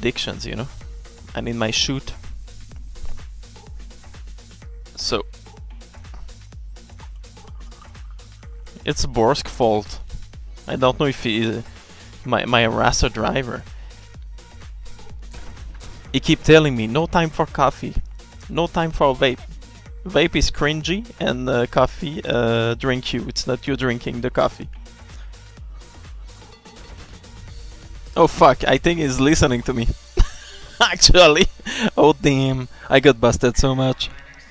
addictions, you know. I need my shoot. So it's Borsk's fault. I don't know if he my harasser driver. He keep telling me no time for coffee, no time for vape. Vape is cringy and coffee drink you. It's not you drinking the coffee. Oh fuck, I think he's listening to me. Actually. Oh damn, I got busted so much.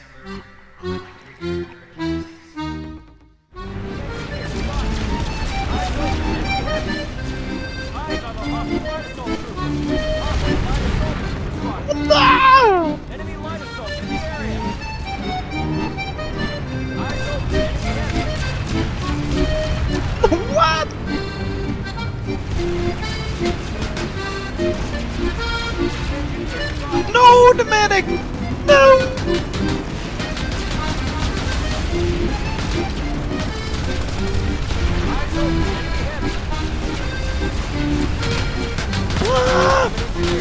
No! Enemy light assault in the area. What? No, the medic! No! Ah!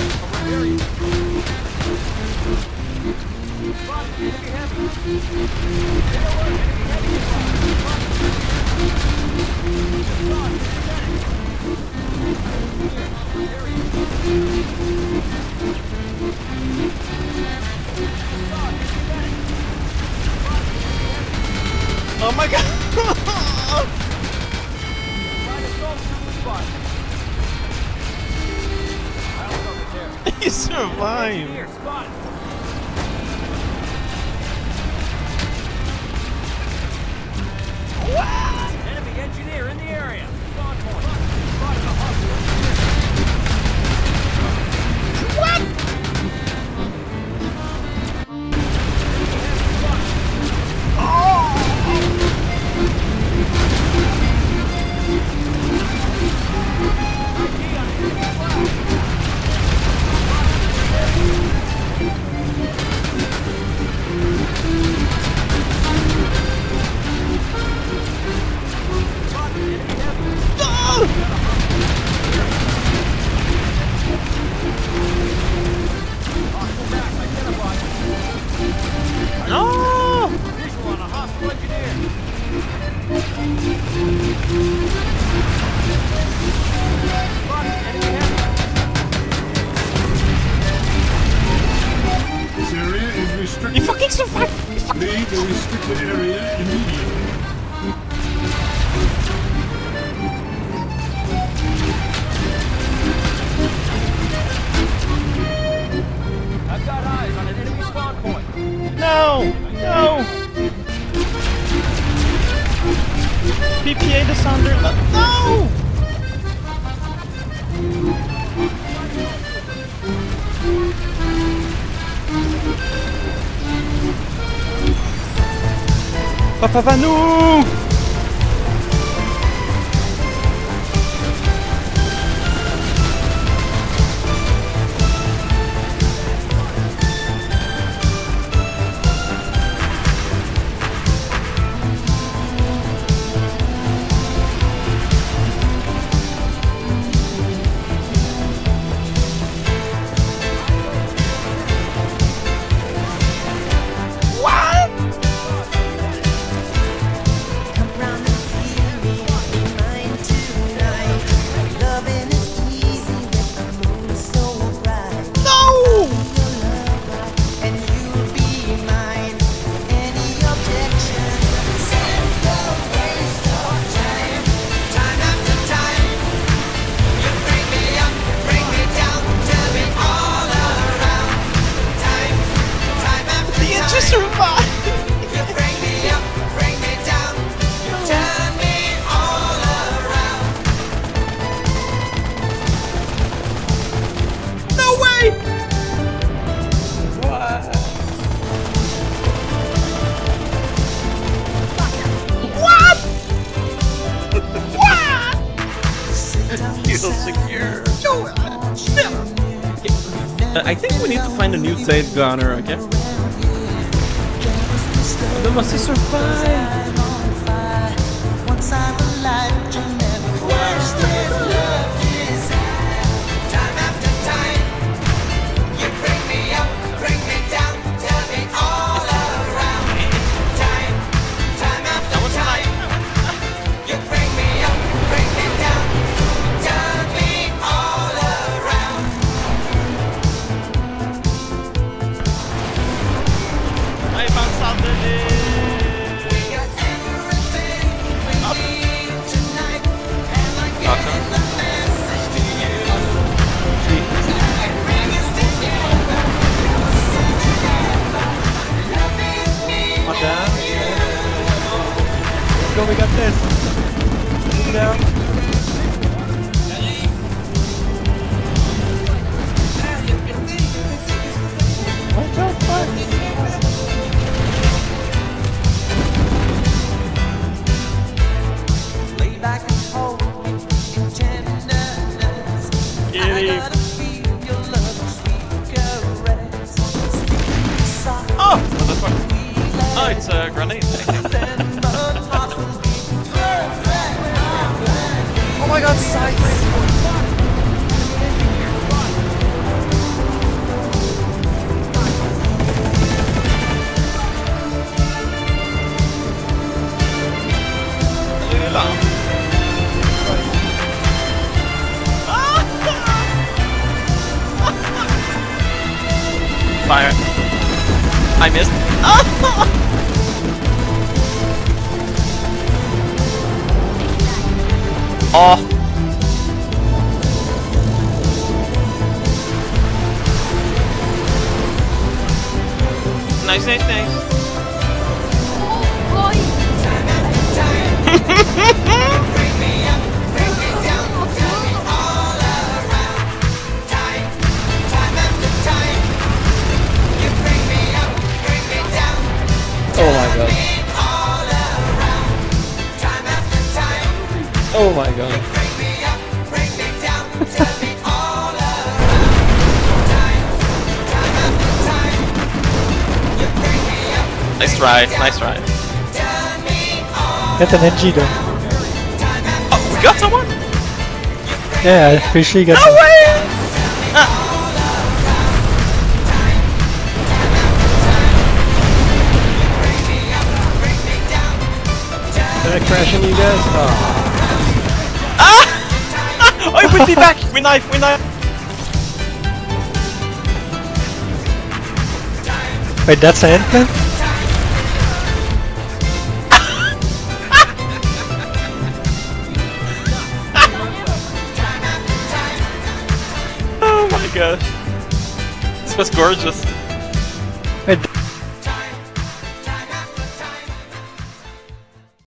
Oh my god! He survived! What? Enemy engineer in the area. Spawn point. Spotted a hostile engineer. What? No! Visual on a hostile engineer. This area is restricted. You fucking survived! Leave the restricted area immediately. I've got eyes on an enemy spawn point. No! No! PPA the Sunderland. No! Papa Vanu! Secure. I think we need to find a new safe gunner, okay? They must survive! we got this. Move down. What the fuck? Get him! Oh! What the fuck? Oh, it's a grenade. Oh my god, sideways! Fire. I missed. Oh. Nice, nice, nice. Oh my god. Oh my god. Nice try, nice try. Get an NG though. Oh, we got someone? Yeah, I'm pretty sure you got No some. way! Did I crash into you guys? Oh. Ah! Oh, we be back! We knife, we knife! Wait, that's an endman? Oh my gosh. This was gorgeous. Wait,